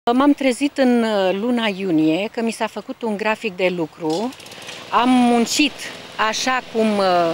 M-am trezit în luna iunie că mi s-a făcut un grafic de lucru. Am muncit așa cum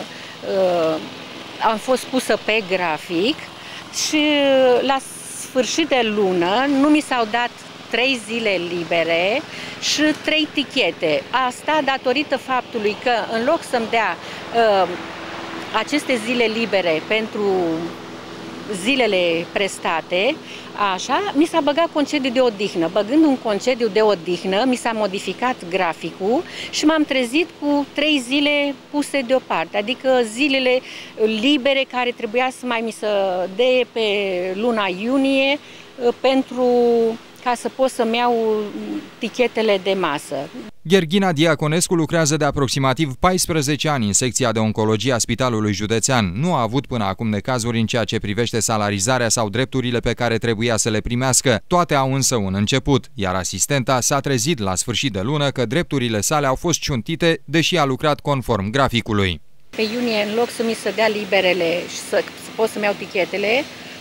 am fost pusă pe grafic și la sfârșit de lună nu mi s-au dat 3 zile libere și 3 tichete. Asta datorită faptului că în loc să-mi dea aceste zile libere pentru zilele prestate, așa, mi s-a băgat concediu de odihnă. Băgând un concediu de odihnă, mi s-a modificat graficul și m-am trezit cu 3 zile puse deoparte, adică zilele libere care trebuia să mai mi se dea pe luna iunie ca să pot să-mi iau tichetele de masă. Gherghina Diaconescu lucrează de aproximativ 14 ani în secția de oncologie a Spitalului Județean. Nu a avut până acum necazuri în ceea ce privește salarizarea sau drepturile pe care trebuia să le primească. Toate au însă un început, iar asistenta s-a trezit la sfârșit de lună că drepturile sale au fost ciuntite, deși a lucrat conform graficului. Pe iunie, în loc să mi se dea liberele și să pot să-mi iau tichetele,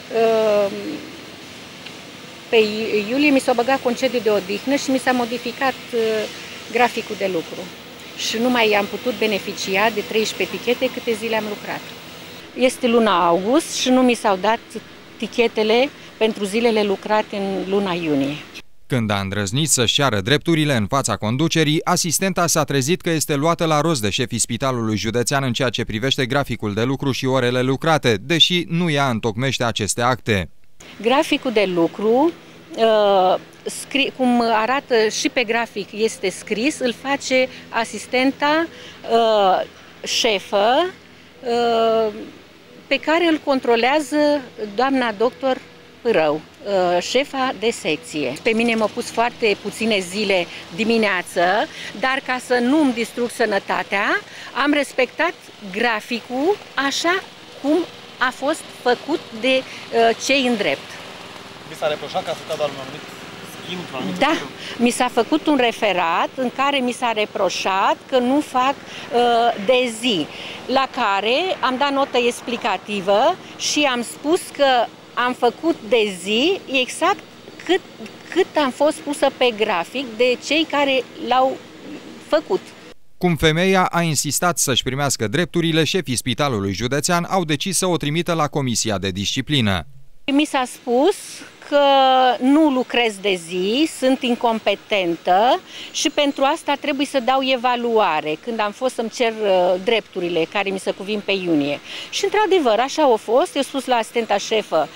pe iulie mi s-a băgat concediu de odihnă și mi s-a modificat graficul de lucru. Și nu mai am putut beneficia de 13 tichete câte zile am lucrat. Este luna august și nu mi s-au dat tichetele pentru zilele lucrate în luna iunie. Când a îndrăznit să-și ceară drepturile în fața conducerii, asistenta s-a trezit că este luată la rost de șefii Spitalului Județean în ceea ce privește graficul de lucru și orele lucrate, deși nu ea întocmește aceste acte. Graficul de lucru, cum arată și pe grafic, este scris, îl face asistenta șefă, pe care îl controlează doamna doctor Pârău, șefa de secție. Pe mine m-au pus foarte puține zile dimineață, dar ca să nu îmi distrug sănătatea, am respectat graficul așa cum a fost făcut de cei în drept. Vi s-a reproșat că ați făcut doar un anumit schimb? Da, mi s-a făcut un referat în care mi s-a reproșat că nu fac de zi, la care am dat notă explicativă și am spus că am făcut de zi exact cât am fost pusă pe grafic de cei care l-au făcut. Cum femeia a insistat să-și primească drepturile, șefii Spitalului Județean au decis să o trimită la Comisia de Disciplină. Mi s-a spus că nu lucrez de zi, sunt incompetentă și pentru asta trebuie să dau evaluare când am fost să-mi cer drepturile care mi se cuvin pe iunie. Și într-adevăr, așa a fost, eu spus la asistenta șefă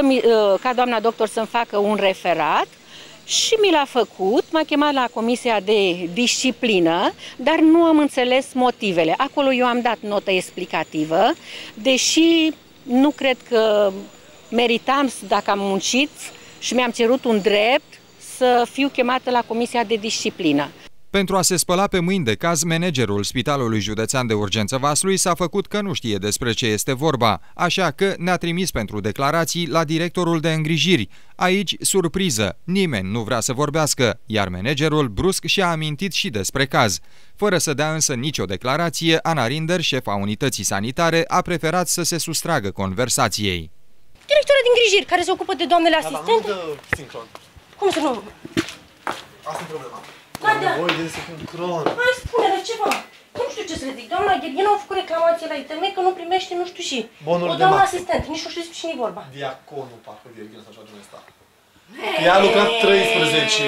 ca doamna doctor să-mi facă un referat și mi l-a făcut, m-a chemat la Comisia de Disciplină, dar nu am înțeles motivele. Acolo eu am dat notă explicativă, deși nu cred că meritam, dacă am muncit și mi-am cerut un drept, să fiu chemată la Comisia de Disciplină. Pentru a se spăla pe mâini de caz, managerul Spitalului Județean de Urgență Vaslui s-a făcut că nu știe despre ce este vorba, așa că ne-a trimis pentru declarații la directorul de îngrijiri. Aici, surpriză, nimeni nu vrea să vorbească, iar managerul brusc și-a amintit și despre caz. Fără să dea însă nicio declarație, Ana Rinder, șefa unității sanitare, a preferat să se sustragă conversației. Directora de îngrijiri, care se ocupă de doamnele asistente? Da, nu dă sincron. Cum să nu? Asta e problema. Da, da. Nevoie de sincron. Hai, spune-le ceva. Nu știu ce să le zic. Doamna Gherghina a făcut reclamație la ITM că nu primește nu știu și. Bonul o doamnă de asistent, nici nu știu despre cine e vorba. Diaconul, parcă Gherghina sau așa de ăsta. Ea a lucrat 13.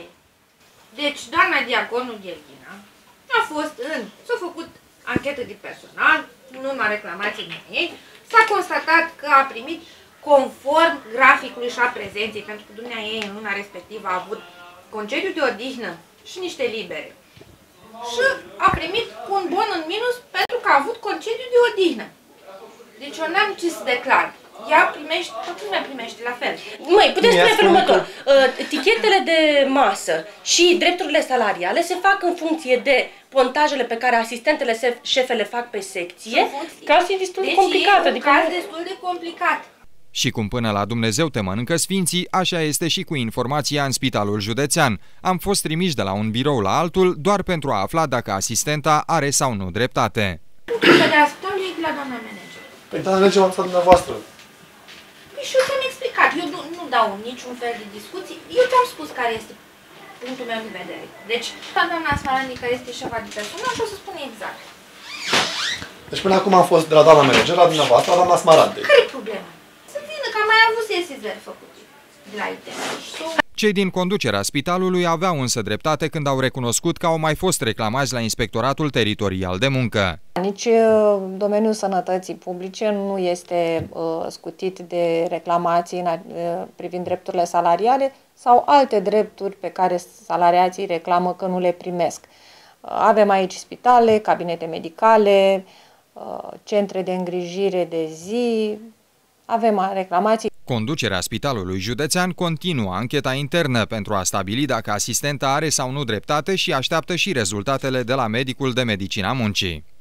Deci, doamna Diaconul Gherghina a fost s-a făcut anchetă de personal, în urma reclamației ei, s-a constatat că a primit conform graficului și a prezenței, pentru că dumnea ei în luna respectivă a avut concediu de odihnă și niște libere. Și a primit un bon în minus pentru că a avut concediu de odihnă. Deci eu n-am ce să declar. Ea primește, toată lumea primește la fel. Măi, puteți spune felul următor. Tichetele de masă și drepturile salariale se fac în funcție de pontajele pe care asistentele șefe le fac pe secție. Cazul e destul de complicat. Deci e un caz destul de complicat. Și cum până la Dumnezeu te mănâncă sfinții, așa este și cu informația în Spitalul Județean. Am fost trimiși de la un birou la altul doar pentru a afla dacă asistenta are sau nu dreptate. Că de asta e la doamna manager. Păi doamna manager m-am stat dumneavoastră. Păi și eu ți-am explicat. Eu nu dau niciun fel de discuții. Eu ți-am spus care este punctul meu de vedere. Deci, doamna Smarandi, care este șefa de personal, și o să spun exact. Deci până acum am fost de la doamna manager, la dumneavoastră, la doamna Smarandi. Care e problema? Să vină, că am mai avut sesizări făcute de la ITM. Cei din conducerea spitalului aveau însă dreptate când au recunoscut că au mai fost reclamați la Inspectoratul Teritorial de Muncă. Nici domeniul sănătății publice nu este scutit de reclamații privind drepturile salariale sau alte drepturi pe care salariații reclamă că nu le primesc. Avem aici spitale, cabinete medicale, centre de îngrijire de zi, avem reclamații. Conducerea Spitalului Județean continuă ancheta internă pentru a stabili dacă asistenta are sau nu dreptate și așteaptă și rezultatele de la medicul de medicină a muncii.